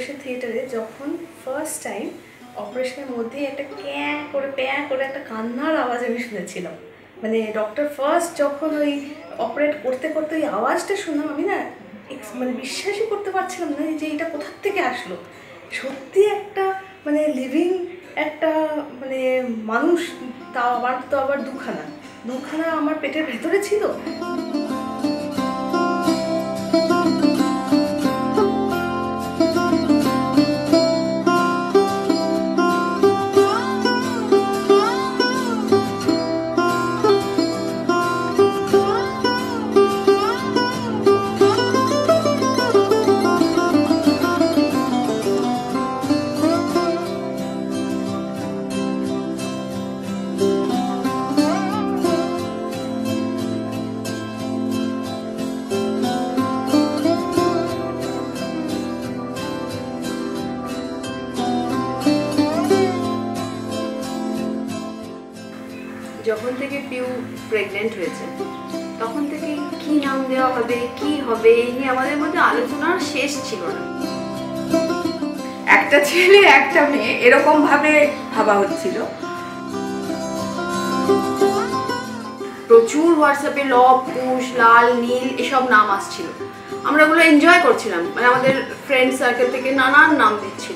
Operation থিয়েটারে যখন first time অপারেশনের মধ্যে একটা প্যাঁ করে একটা কান্নার আওয়াজ আমি শুনেছিলাম। মানে ডক্টর ফার্স্ট যখন ওই অপারেট করতে করতে ওই আওয়াজটা শুনলাম, আমি না মানে বিশ্বাসই করতে পারছিলাম না যে এটা কোথার থেকে আসলো। সত্যি একটা মানে লিভিং একটা মানে মানুষ, তাও আবার দুখানা আমার পেটের ভেতরে ছিল। যখন থেকে পিউ প্রেগনেন্ট হয়েছে তখন থেকে কি নাম দেওয়া হবে, কি হবে, এই নিয়ে আমাদের মধ্যে আলোচনার শেষ ছিল না। একটা ছেলে একটা মেয়ে এরকম ভাবে ভাবা হচ্ছিল। প্রচুর হোয়াটসঅ্যাপে লব, কুশ, লাল, নীল এসব নাম আসছিল। আমরা ওগুলো এনজয় করছিলাম, মানে আমাদের ফ্রেন্ড সার্কেল থেকে নানান নাম দিচ্ছিল।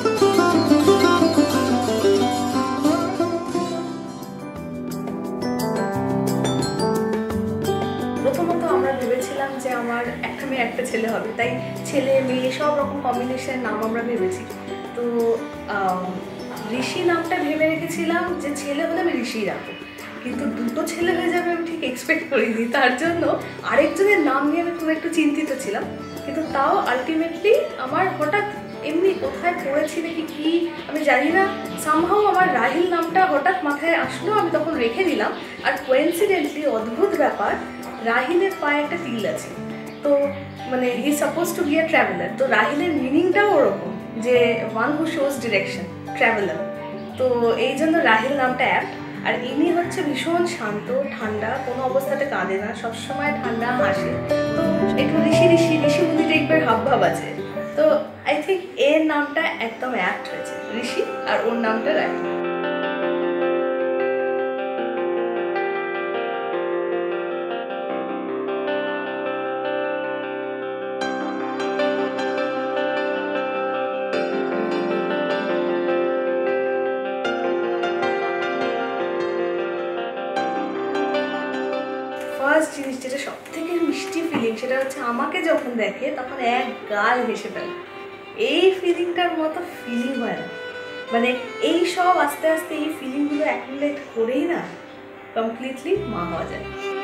প্রথমত আমরা ভেবেছিলাম যে আমার একটা মেয়ে একটা ছেলে হবে, তাই ছেলে মেয়ে সব রকম কম্বিনেশনের নাম আমরা ভেবেছি। তো ঋষি নামটা ভেবে রেখেছিলাম যে ছেলে হলে আমি ঋষি রাখবো, কিন্তু দুটো ছেলে হয়ে যাবে আমি ঠিক এক্সপেক্ট করিনি। তার জন্য আরেকজনের নাম নিয়ে আমি খুব একটু চিন্তিত ছিলাম, কিন্তু তাও আলটিমেটলি আমার হঠাৎ এমনি কোথায় পড়েছি নাকি কি আমি জানি না, সামহাও আমার রাহিল নামটা হঠাৎ মাথায় আসলো, আমি তখন রেখে দিলাম। আর কোইন্সিডেন্টলি অদ্ভুত ব্যাপার, রাহিলের পায়ে একটা তিল আছে, তো মানে he suppose to be a traveller. তো রাহিলের মিনিংটাও ওরকম যে one who shows direction, traveller. তো এই জন্য রাহিল নামটা অ্যাপ্ট। আর ইনি হচ্ছে ভীষণ শান্ত, ঠান্ডা, কোনো অবস্থাতে কাঁদে না, সবসময় ঠান্ডা হাসে। তো একটু ঋষি মুনি টাইপের হাবভাব আছে। তো আই থিঙ্ক এর নামটা একদম অ্যাপ্ট হয়েছে, ঋষি, আর ওর নামটা রাহিল। ফার্স্ট জিনিস যেটা সব থেকে মিষ্টি ফিলিং, সেটা হচ্ছে আমাকে যখন দেখে তখন এক গাল হেসে ফেলে। এই ফিলিংটার মতো ফিলিং হয় না, মানে এই সব আস্তে আস্তে এই ফিলিংগুলো অ্যাকুমুলেট করেই না কমপ্লিটলি মা হওয়া যায়।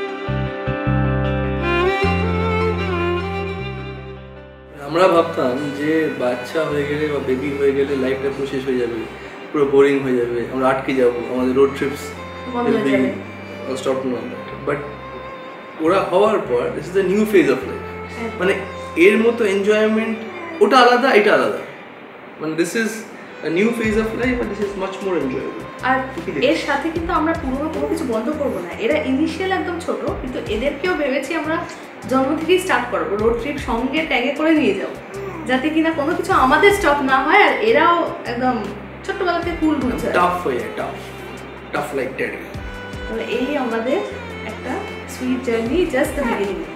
আমরা ভাবতাম যে বাচ্চা হয়ে গেলে বা বেবি হয়ে গেলে লাইফটা পুরো শেষ হয়ে যাবে, পুরো বোরিং হয়ে যাবে, আমরা আটকে যাবো, আমাদের road trips stop no. But ওরা হওয়ার পর this is the new phase of life, মানে এর মতো এনজয়মেন্ট ওটা আলাদা, এটা আলাদা, মানে this is a new phase of life and this is much more enjoyable. আর এর সাথে কিন্তু আমরা পুরোনো কোনো কিছু বন্ধ করবো না। এরা ইনিশিয়াল একদম ছোট, কিন্তু এদেরকেও ভেবেছি আমরা জন্ম থেকেই স্টার্ট করবো, রোড ট্রিপ সঙ্গে ট্যাগে করে নিয়ে যাবো, যাতে কিনা কোনো কিছু আমাদের স্টপ না হয় আর এরাও একদম ছোট্টবেলা থেকে কুল বুঝছে, টাফ হয়ে টাফ লাইক ড্যাডি। এই আমাদের একটা sweet journey, just the beginning.